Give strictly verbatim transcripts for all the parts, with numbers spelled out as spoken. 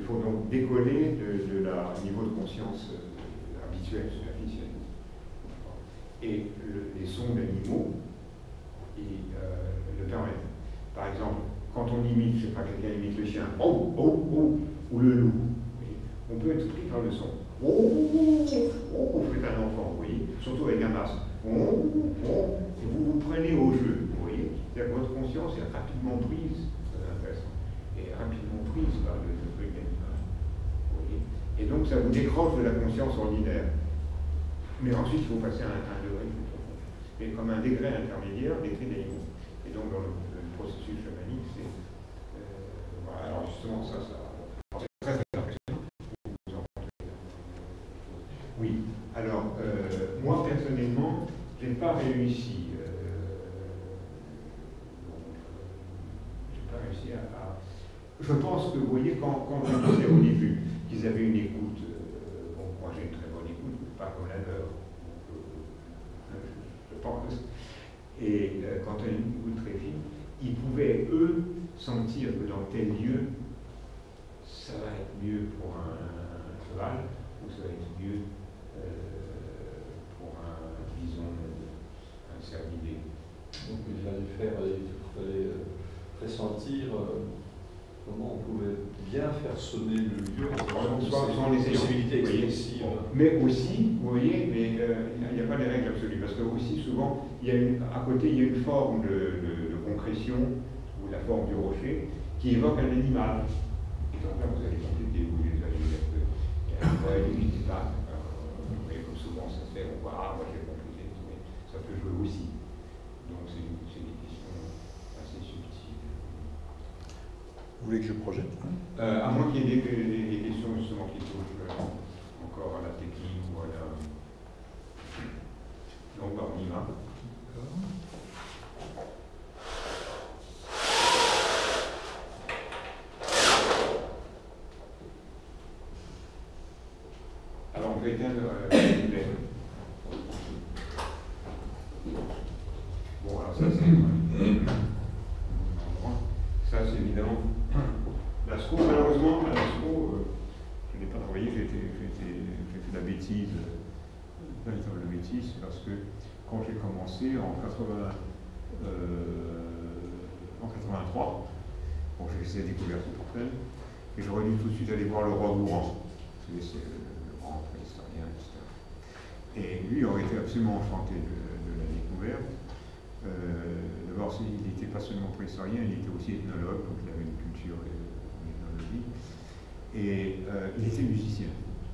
faut donc décoller de, de la niveau de conscience euh, habituel, superficiel. Et le, les sons d'animaux, ils euh, le permettent. Par exemple, quand on imite, je sais pas, quelqu'un imite le chien, oh, oh, oh, ou le loup, on peut être pris par le son. Oh, oh, oh, vous faites un enfant, vous voyez, surtout avec un masque. Oh, oh, et vous vous prenez au jeu, vous voyez. C'est-à-dire que votre conscience est rapidement prise, c'est intéressant, et rapidement prise par le, le truc animal. Vous voyez. Et donc ça vous décroche de la conscience ordinaire. Mais ensuite, il faut passer à un, un degré plus profond. Mais comme un degré intermédiaire, des cris d'animaux. Et donc dans le, le processus chamanique, c'est. Euh, voilà, alors justement, ça, ça. Oui, alors, euh, moi personnellement, je n'ai pas réussi. Euh, je n'ai pas réussi à, à. Je pense que, vous voyez, quand, quand je disais au début qu'ils avaient une écoute, euh, bon, moi j'ai une très bonne écoute, pas comme la leur. Euh, je, je pense. Et euh, quand on a une écoute très fine, ils pouvaient, eux, sentir que dans tel lieu, ça va être mieux pour un, un cheval, ou ça va être mieux. Euh, pour un, disons, un cervidé. Donc il fallait faire, il fallait pressentir euh, comment on pouvait bien faire sonner le lieu en sans les possibilités expressives. Mais aussi, vous voyez, mais euh, il n'y a, a pas de règle absolue, parce que aussi souvent, il y a une, à côté, il y a une forme de, de, de concrétion, ou la forme du rocher, qui évoque un animal. Et donc là, vous allez compléter, vous les allez dire qu'il y a un poème qui dit pas. Comme souvent ça se fait, on voit, ah, moi j'ai compris, mais ça peut jouer aussi. Donc c'est des questions assez subtiles. Vous voulez que je projette euh, À moins qu'il y ait des, des, des questions justement qui touchent euh, encore à la technique ou à la. Donc on y va. Alors on va éteindre euh, les Bon, alors ça c'est ça c'est évidemment l'ASCO. Malheureusement, à l'ASCO, euh, je n'ai pas travaillé, j'ai fait de la bêtise, euh, de bêtise, parce que quand j'ai commencé en quatre-vingts, euh, en quatre-vingt-trois, bon, j'ai essayé de découvrir tout pour faire, et j'aurais dû tout de suite aller voir le roi Gourand. C'est le grand préhistorien, et cetera. Et lui aurait été absolument enchanté de, de la découverte. Euh, D'abord, il n'était pas seulement préhistorien, il était aussi ethnologue, donc il avait une culture en ethnologie. Et euh, il était musicien.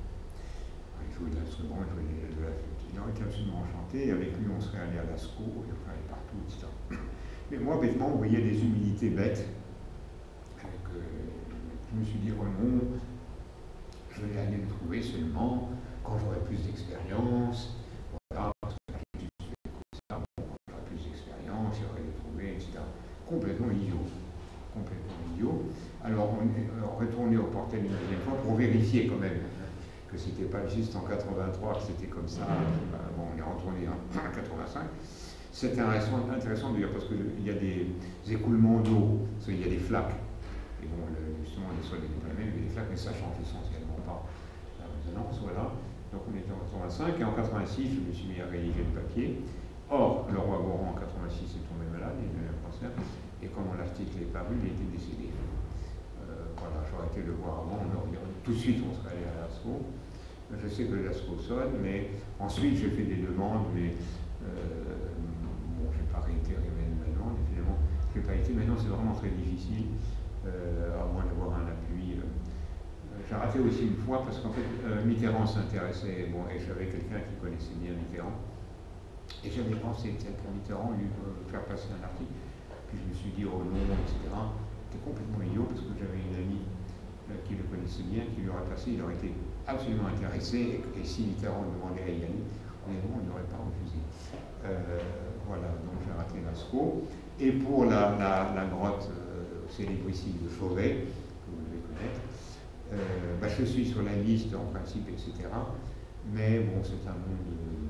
Il jouait de l'instrument, il jouait de la flûte. Il aurait été absolument enchanté, et avec lui on serait allé à Lascaux, il serait allé partout, et cetera. Mais moi, bêtement, vous voyez des humilités bêtes. Avec, euh, je me suis dit, oh non, je vais aller le trouver seulement quand j'aurai plus d'expérience. Voilà, parce que j'ai ça, bon, quand j'aurai plus d'expérience, j'aurai le trouver, et cetera. Complètement idiot. Complètement idiot. Alors on est retourné au portail une deuxième fois pour vérifier quand même que c'était pas juste en quatre-vingt-trois que c'était comme ça. Bon, on est retourné en quatre-vingt-cinq. C'est intéressant, intéressant de dire parce qu'il y a des écoulements d'eau, il y a des flaques. Et bon, le, justement, les sols étaient pas les mêmes, il y a des flaques, mais ça change essentiellement pas la résonance. Voilà. Donc on était en quatre-vingt-cinq, et en quatre-vingt-six, je me suis mis à rédiger le papier. Or, le roi Gourand en quatre-vingt-six est tombé malade, il a eu un cancer, et quand mon article est paru, il était décédé. Euh, voilà, j'aurais été le voir avant, on aurait, tout de suite on serait allé à l'ASCO. Je sais que l'ASCO sonne, mais ensuite j'ai fait des demandes, mais euh, bon, je n'ai pas réitéré manuellement, évidemment, je n'ai pas été. Maintenant, c'est vraiment très difficile, euh, à moins d'avoir un appui. Euh, J'ai raté aussi une fois parce qu'en fait, euh, Mitterrand s'intéressait, bon, et j'avais quelqu'un qui connaissait bien Mitterrand, et j'avais pensé peut-être pour Mitterrand lui euh, faire passer un article, puis je me suis dit, oh non, et cetera. C'était complètement idiot parce que j'avais une amie euh, qui le connaissait bien, qui lui aurait passé, il aurait été absolument intéressé, et, et si Mitterrand demandait à y aller, honnêtement, il n'aurait pas refusé. Euh, voilà, donc j'ai raté l'ASCO. Et pour la, la, la grotte euh, célébrissime de Chauvet, que vous devez connaître, Euh, bah, je suis sur la liste en principe, et cetera. Mais bon, c'est un monde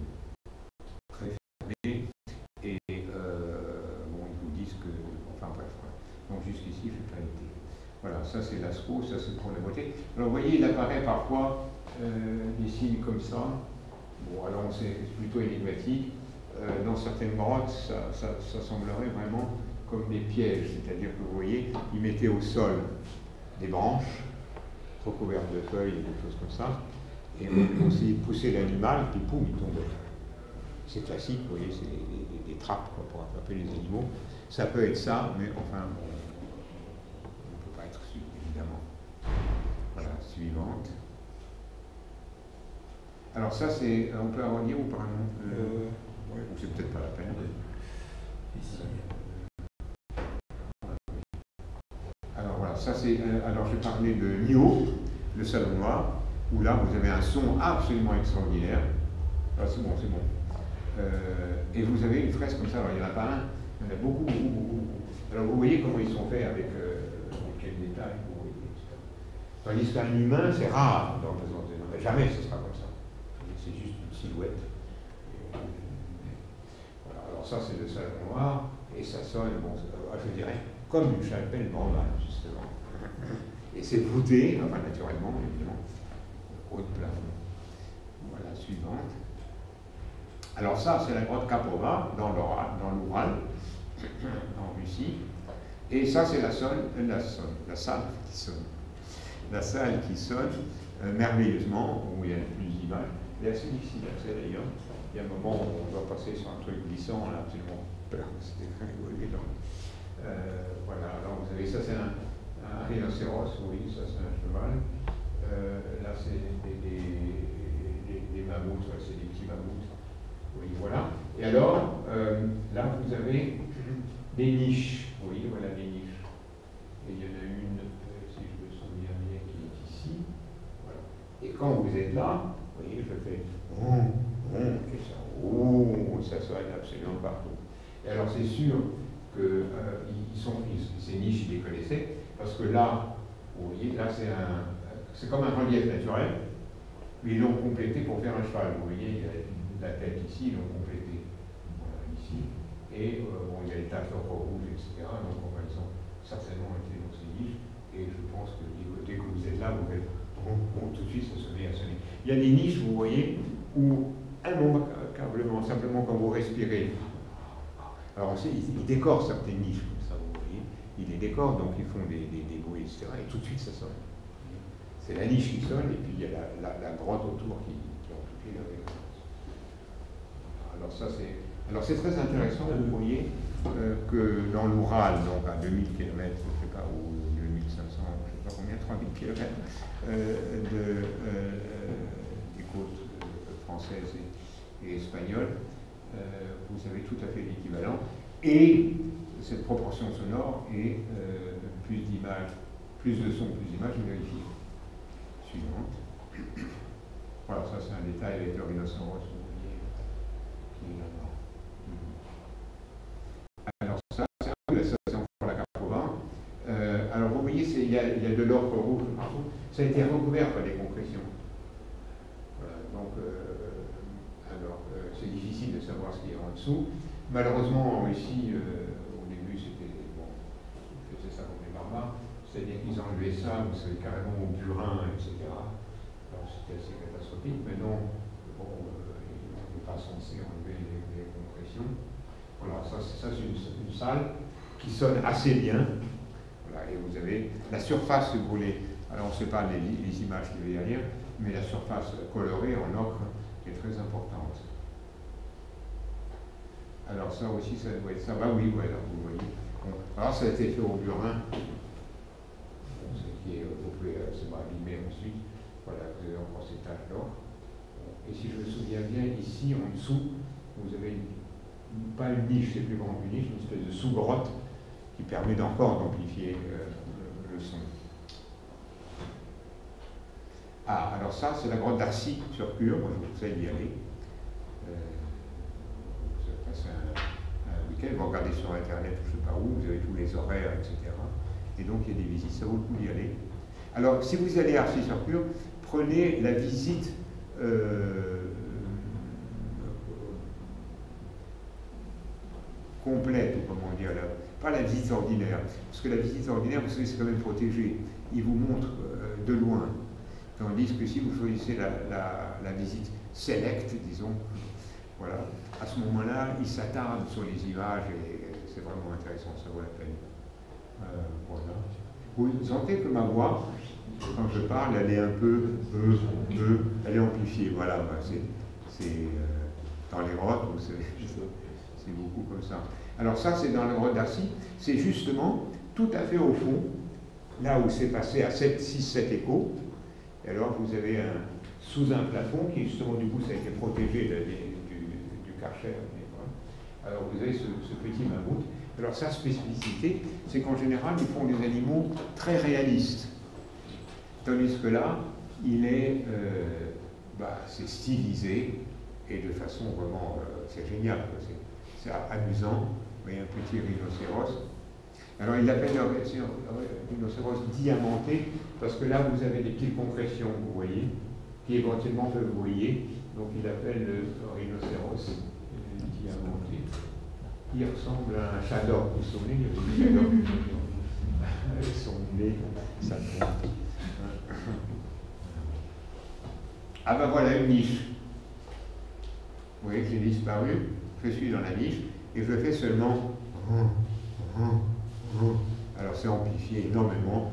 très fermé et euh, bon, ils vous disent que. Enfin bref, voilà. Donc jusqu'ici, je n'ai pas été. Voilà, ça c'est l'asco, ça c'est pour la beauté. Alors vous voyez, il apparaît parfois euh, des signes comme ça. Bon, alors c'est plutôt énigmatique. Euh, dans certaines grottes, ça, ça, ça semblerait vraiment comme des pièges, c'est-à-dire que vous voyez, ils mettaient au sol des branches recouvertes de feuilles et des choses comme ça, et on essayait de pousser l'animal, puis poum, il tombait. C'est classique, vous voyez, c'est des, des, des trappes quoi, pour attraper les animaux. Ça peut être ça, mais enfin, bon, on ne peut pas être sûr, évidemment. Voilà, suivante. Alors ça, c'est, on peut avoir dire ou pas non euh, ouais, ou c'est peut-être pas la peine. Ici. Alors voilà, ça c'est, euh, alors je parlais de Nio, le salon noir, où là vous avez un son absolument extraordinaire. Ah, c'est bon, c'est bon. Euh, et vous avez une fresque comme ça, alors il n'y en a pas un, il y en a beaucoup, beaucoup, beaucoup, beaucoup. Alors vous voyez comment ils sont faits avec euh, quel détail, vous voyez, et cetera. Tandis qu'un humain, c'est rare d'en présenter, jamais ce sera comme ça. C'est juste une silhouette. Voilà, alors ça c'est le salon noir, et ça sonne, bon, je dirais, comme une chapelle normale, justement. Et c'est voûté, enfin naturellement, évidemment, au haut de plafond. Voilà, suivante. Alors ça, c'est la grotte Kapova, dans l'Oural, en Russie. Et ça, c'est la, la, la salle qui sonne. La salle qui sonne euh, merveilleusement, où il y a plus d'images. Elle est assez difficile d'accès d'ailleurs. Il y a un moment où on doit passer sur un truc glissant, là, absolument peur, c'était très évident. Euh, voilà, alors vous avez ça, c'est un, un rhinocéros, oui, ça c'est un cheval. Euh, là, c'est des, des, des, des mammouths, ouais, c'est des petits mammouths. Oui, voilà. Et alors, euh, là, vous avez des niches. Oui, voilà des niches. Et il y en a une, euh, si je me souviens bien, qui est ici. Voilà. Et quand vous êtes là, vous voyez, je fais oh, oh, et ça, oh, ça sonne absolument partout. Et alors, c'est sûr que euh, ils sont, ils, ces niches, ils les connaissaient, parce que là, vous voyez, là, c'est un, c'est comme un relief naturel, mais ils l'ont complété pour faire un cheval. Vous voyez, il y a la tête ici, ils l'ont complété. Voilà, ici. Et euh, bon, il y a les taches d'encre rouge, et cetera. Donc, enfin, ils ont certainement été dans ces niches. Et je pense que dès que vous êtes là, vous faites bon, bon, tout de suite, ça se met à sonner. Il y a des niches, vous voyez, où immanquablement, simplement quand vous respirez. Alors, aussi, ils, ils décorent certaines niches comme ça, vous voyez. Ils les décorent, donc ils font des, des, des bruits, et cetera. Et tout de suite, ça sonne. C'est la niche qui sonne, et puis il y a la, la, la grotte autour qui, qui amplifie la résonance. Alors ça c'est, alors c'est très intéressant, vous voyez, euh, que dans l'Oural, donc à deux mille kilomètres, je ne sais pas, ou deux mille cinq cents, je ne sais pas combien, trois mille kilomètres euh, de, euh, des côtes françaises et, et espagnoles, euh, vous avez tout à fait l'équivalent. Et cette proportion sonore est euh, plus d'images, plus de son, plus d'images vérifiées. Suivante. Voilà, ça c'est un détail avec le rhinocéros, vous voyez, qui est là-bas. Alors ça, c'est un peu, ça c'est encore la Kapova. Euh, alors vous voyez, il y, y a de l'ocre rouge partout. Ça a été recouvert par des concrétions. Voilà, donc, euh, alors, euh, c'est difficile de savoir ce qu'il y a en dessous. Malheureusement, en Russie, euh, au début, c'était, bon, ils faisaient ça comme les barbares. C'est-à-dire qu'ils enlevaient ça, vous savez, carrément au burin, et cetera. Alors c'était assez catastrophique, mais non, bon, euh, on n'est pas censé enlever les, les compressions. Voilà, ça, ça c'est une, une salle qui sonne assez bien. Voilà, et vous avez la surface brûlée. Alors on ne sait pas les, les images qu'il y avait derrière, mais la surface colorée en ocre est très importante. Alors ça aussi, ça doit être ça. Bah oui, voilà, vous voyez. Bon. Alors ça a été fait au burin. Qui est, vous pouvez euh, se abîmer ensuite. Voilà, vous avez encore ces taches d'or. Et si je me souviens bien, ici en dessous, vous avez une, pas une niche, c'est plus grand qu'une niche, une espèce de sous-grotte qui permet d'encore d'amplifier euh, le, le son. Ah, alors ça, c'est la grotte d'Arcy sur Cure. Moi, je vous conseille d'y aller. Euh, vous passez un, un week-end, vous regardez sur Internet, je ne sais pas où, vous avez tous les horaires, et cetera. Et donc, il y a des visites, ça vaut le coup d'y aller. Alors, si vous allez à Arcy-sur-Cure, prenez la visite euh, complète, ou comment dire, là, pas la visite ordinaire. Parce que la visite ordinaire, vous savez, c'est quand même protégé. il vous montre euh, de loin. Tandis que si vous choisissez la, la, la visite select, disons, voilà, à ce moment-là, il s'attarde sur les images et c'est vraiment intéressant, ça vaut la peine. Euh, voilà. Vous sentez que ma voix, quand je parle, elle est un peu, euh, euh, elle est amplifiée, voilà, bah, c'est euh, dans les grottes, c'est beaucoup comme ça. Alors ça, c'est dans la grotte d'Arcy, c'est justement tout à fait au fond, là où c'est passé à sept, six, sept échos. Et alors vous avez un, sous un plafond qui justement du coup ça a été protégé de, de, du, du karcher. Alors vous avez ce, ce petit mammouth. Alors sa spécificité, c'est qu'en général ils font des animaux très réalistes. Tandis que là, il est, euh, bah, c'est stylisé et de façon vraiment, euh, c'est génial, c'est amusant. Vous voyez un petit rhinocéros. Alors il l'appelle le rhinocéros diamanté parce que là vous avez des petites concrétions, vous voyez, qui éventuellement peuvent briller. Donc il appelle le rhinocéros diamanté. Il ressemble à un chador, vous vous souvenez, il y avait des chadors avec son nez, sa pointe. Ah ben voilà une niche. Vous voyez que j'ai disparu, je suis dans la niche et je fais seulement. Alors c'est amplifié énormément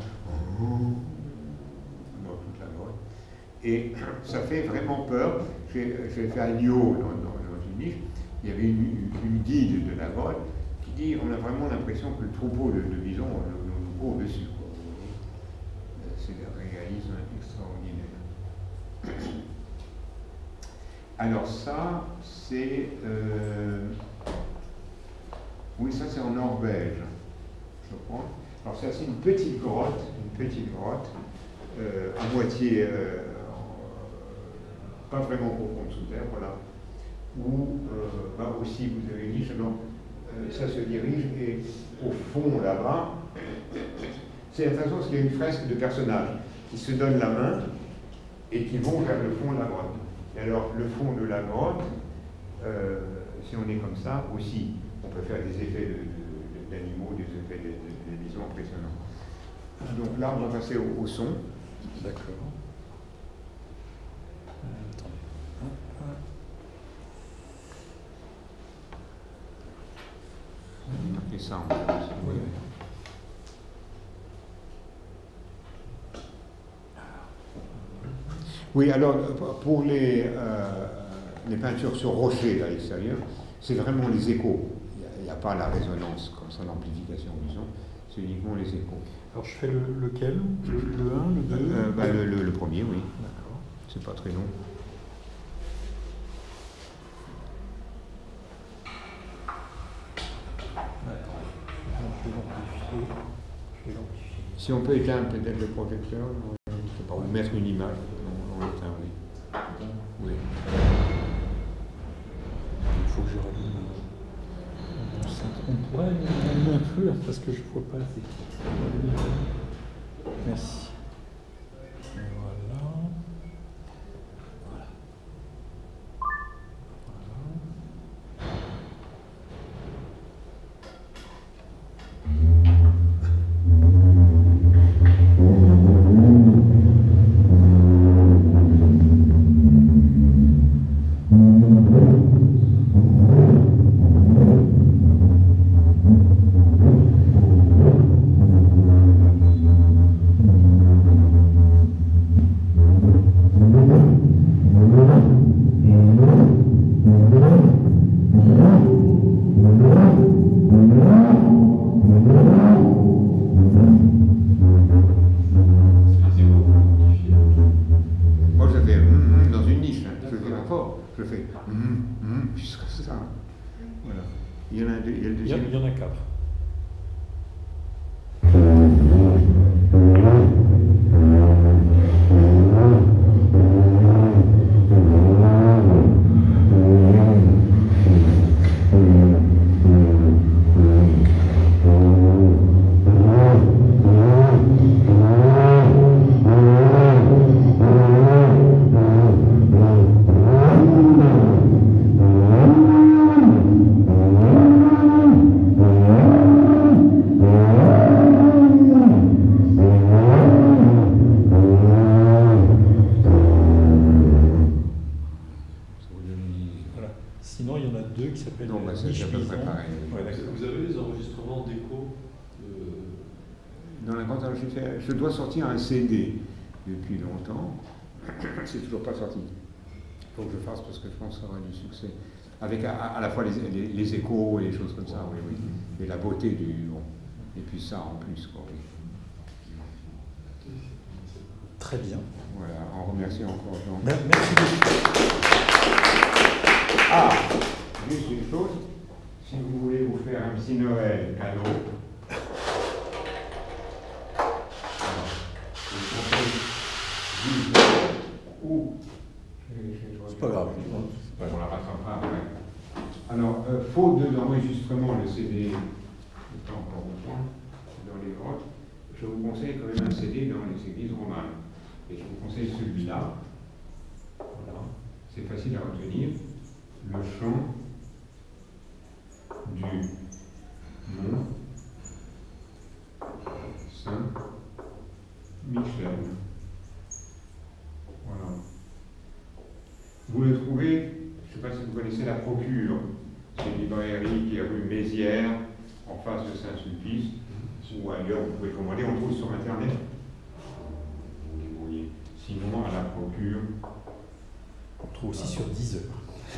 dans toute la grotte. Et ça fait vraiment peur. J'ai fait un lieu dans, dans, dans une niche. Il y avait une, une guide de la grotte qui dit on a vraiment l'impression que le troupeau de, de bisons nous court au-dessus. C'est un réalisme extraordinaire. Alors ça, c'est... Euh, oui, ça c'est en Norvège, je crois. Alors ça c'est une petite grotte, une petite grotte, euh, à moitié, euh, pas vraiment profonde sous terre, voilà, où euh, bah aussi vous avez une niche, alors euh, ça se dirige et au fond là-bas, c'est intéressant parce qu'il y a une fresque de personnages qui se donnent la main et qui vont vers le fond de la grotte. Et alors le fond de la grotte, euh, si on est comme ça aussi, on peut faire des effets d'animaux, de, de, des effets de, de, de bisons impressionnants. Donc là, on va passer au, au son. D'accord. Et ça, on peut aussi. Oui. Oui, alors pour les, euh, les peintures sur rocher à l'extérieur, c'est vraiment les échos. Il n'y a, a pas la résonance comme ça, l'amplification du son, c'est uniquement les échos. Alors je fais le, lequel le, le un, le deux euh, bah, le, le, le premier, oui. D'accord. C'est pas très long. Je vais l'amplifier. Je vais l'amplifier. Si on peut éteindre peut-être le projecteur, je sais pas, ou mettre une image, on, on l'éteint, oui. Oui. Il faut que je rallume mon cinq. On pourrait allumer un peu là, parce que je ne vois pas assez. Merci. Voilà. Voilà. Thank you. Alors, j'ai fait, je dois sortir un C D depuis longtemps. C'est toujours pas sorti. Il faut que je fasse parce que je pense que ça aura du succès. Avec à, à la fois les, les, les échos et les choses comme ça, oui, oui. Et la beauté du. Bon. Et puis ça en plus, quoi, oui. Très bien. Voilà, on remercie encore Jean. Merci beaucoup. Ah, juste une chose, si vous voulez vous faire un petit Noël cadeau, alors, je vous conseille dix euros ou. C'est pas grave. On la rattrapera après. Alors, euh, faute de l'enregistrement, le C D n'est pas encore au point dans les grottes, je vous conseille quand même un C D dans les églises romanes. Et je vous conseille celui-là. Voilà. C'est facile à retenir. Le chant du Mont Saint-Michel. Voilà. Vous le trouvez, je ne sais pas si vous connaissez la Procure, c'est une librairie qui est rue Mézières, en face de Saint-Sulpice, ou ailleurs, vous pouvez commander, on le trouve sur Internet. Sinon, à la Procure. On trouve aussi sur dix heures.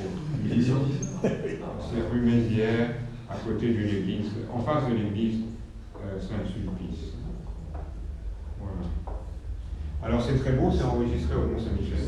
C'est rue Mézières, à côté d'une église, en face de l'église euh, Saint-Sulpice. Voilà. Alors c'est très beau, c'est enregistré au Mont-Saint-Michel.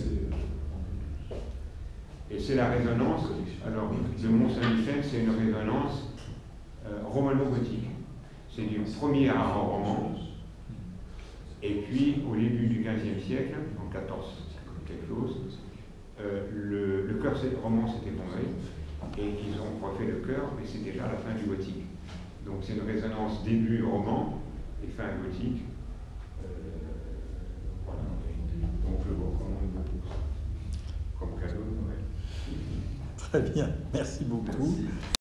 Et c'est la résonance. Alors, le Mont-Saint-Michel, c'est une résonance euh, romano-gothique. C'est du premier art roman. Et puis, au début du quinzième siècle, en quatorze quelque chose, euh, le, le chœur roman s'est effondré et ils ont refait le chœur, mais c'est déjà la fin du gothique. Donc c'est une résonance début roman et fin gothique. Euh, voilà. Donc je vous recommande beaucoup comme cadeau de Noël. Très bien, merci beaucoup. Merci.